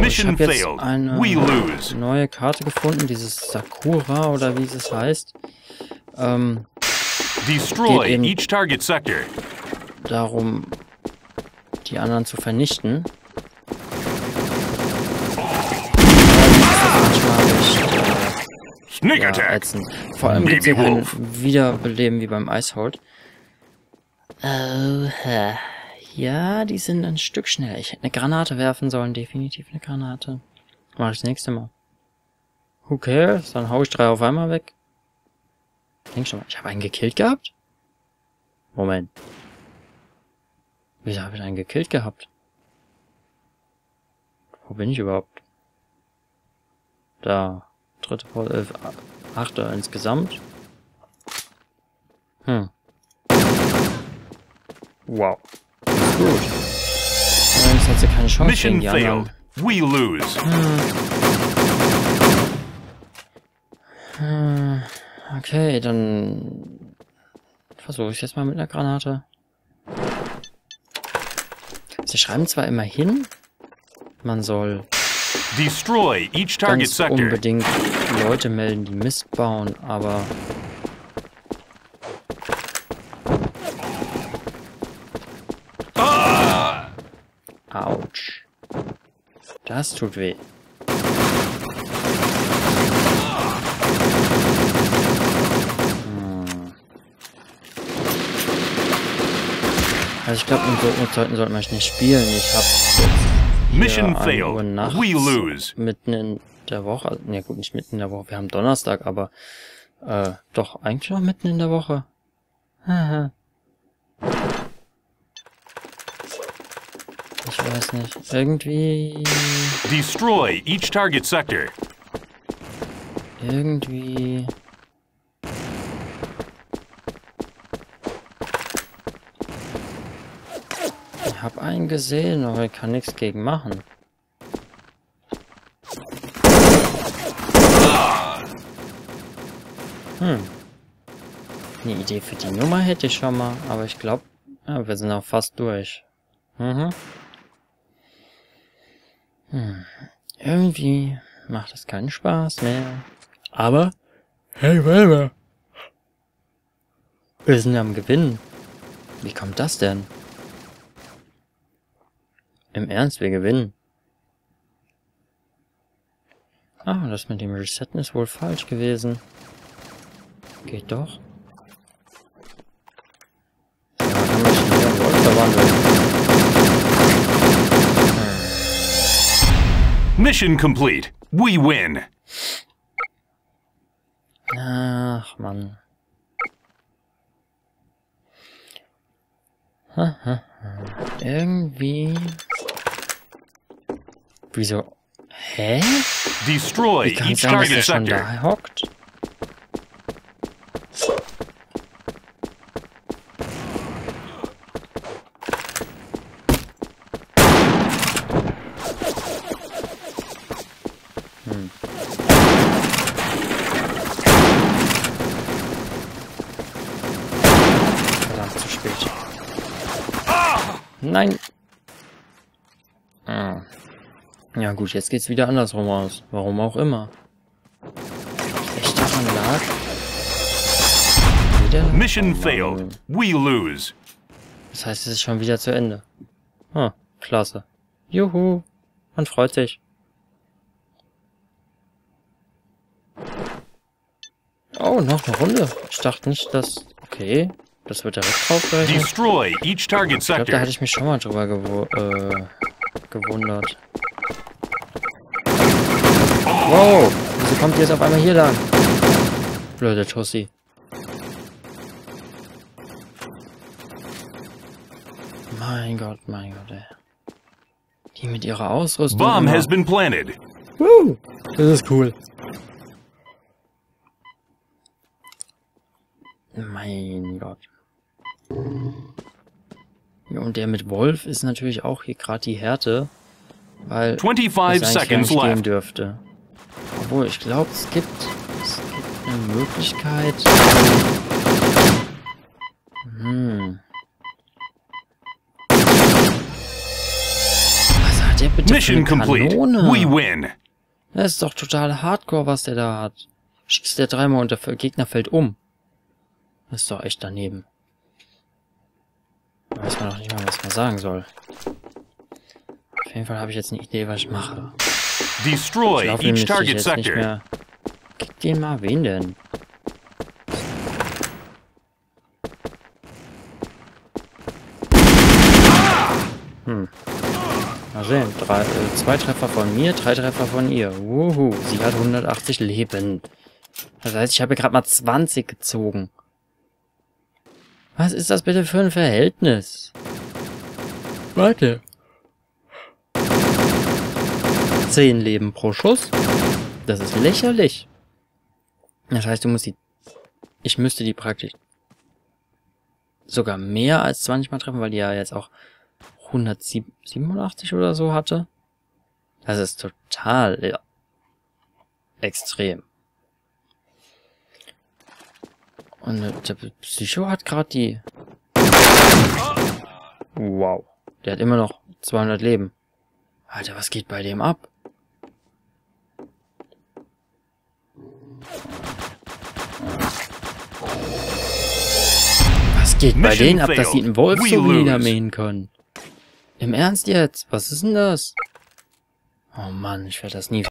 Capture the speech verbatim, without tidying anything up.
ich habe jetzt eine neue Karte gefunden, dieses Sakura oder wie es heißt. Ähm, Destroy geht eben each target sector. darum, die anderen zu vernichten. Sneak Ja, attack. ätzend. Vor allem gibt es hier kein Wiederbeleben wie beim Icehold. Oh, äh, ja, die sind ein Stück schneller. Ich hätte eine Granate werfen sollen, definitiv eine Granate. Mach ich das nächste Mal. Who cares? Dann hau ich drei auf einmal weg. Denk schon mal, ich habe einen gekillt gehabt? Moment. Wieso habe ich einen gekillt gehabt? Wo bin ich überhaupt? Da. Dritte Pol, äh, achte insgesamt. Hm. Wow. Ist gut. Allerdings hat sie keine Chance Mission gegen die anderen. failed. We lose. Hm. Okay, dann versuche ich es jetzt mal mit einer Granate. Sie schreiben zwar immer hin, man soll Destroy each target ganz sector. unbedingt Leute melden, die Mist bauen, aber Ah! Autsch. Das tut weh. Hm. Also ich glaube, mit so Zeiten sollte man nicht spielen. Ich habe Mission ja, ein Uhr failed. nachts, We lose. mitten in der Woche. Ne, gut, nicht mitten in der Woche. Wir haben Donnerstag, aber äh, doch eigentlich auch mitten in der Woche. Haha. Ich weiß nicht. Irgendwie... Destroy each target sector. Irgendwie... Ich habe einen gesehen, aber ich kann nichts gegen machen. Hm. Eine Idee für die Nummer hätte ich schon mal, aber ich glaube, ja, wir sind auch fast durch. Mhm. Hm. Irgendwie macht es keinen Spaß mehr. Aber, hey, Wilma. Wir sind am Gewinnen. Wie kommt das denn? Im Ernst, wir gewinnen. Ah, das mit dem Resetten ist wohl falsch gewesen. Geht doch. Ja, kann man schon wieder in Wolf verwandeln. Hm. Mission complete. We win. Ach, Mann. Ha, ha, ha. Irgendwie... Wieso? Hä? Destroy Wie kann each sein, dass target der schon sector. da hockt? Hm. Verdammt, zu spät. Nein! Ah. Ja gut, jetzt geht's wieder andersrum aus. Warum auch immer. Echt daran lag? Wieder? Mission Oh, failed. We lose. das heißt, es ist schon wieder zu Ende. Ah, klasse. Juhu, man freut sich. Oh, noch eine Runde. Ich dachte nicht, dass... Okay, das wird direkt draufgerechnet. Destroy each target Ich glaube, da sector. hatte ich mich schon mal drüber gewu äh, gewundert. Wow, wieso kommt die jetzt auf einmal hier lang? Blöde Tussi. Mein Gott, mein Gott, ey. Die mit ihrer Ausrüstung... Bomb immer. has been planted. Woo, das ist cool. Mein Gott. Ja, und der mit Wolf ist natürlich auch hier gerade die Härte, weil es twenty-five eigentlich gar seconds nicht gehen left. dürfte. Obwohl, ich glaube, es gibt, es gibt eine Möglichkeit. Hm. Was hat der bitte für Mission eine complete. Kanone? We win. Das ist doch total hardcore, was der da hat. Schießt der dreimal und der Gegner fällt um. Das ist doch echt daneben. Da weiß man doch nicht mal, was man sagen soll. Auf jeden Fall habe ich jetzt eine Idee, was ich mache. Ich Destroy laufe each nämlich target jetzt nicht sector. mehr. Kick den mal, wen denn? Hm. Mal sehen. Drei, äh, zwei Treffer von mir, drei Treffer von ihr. Wuhu. Sie hat hundertachtzig Leben. Das heißt, ich habe gerade mal zwanzig gezogen. Was ist das bitte für ein Verhältnis? Warte. zehn Leben pro Schuss? Das ist lächerlich. Das heißt, du musst die... Ich müsste die praktisch sogar mehr als zwanzig Mal treffen, weil die ja jetzt auch hundertsiebenundachtzig oder so hatte. Das ist total ja, extrem. Und der Psycho hat gerade die... Wow. Der hat immer noch zweihundert Leben. Alter, was geht bei dem ab? Was geht bei denen ab, dass die einen Wolf so niedermähen können? Im Ernst jetzt? Was ist denn das? Oh Mann, ich werde das nie...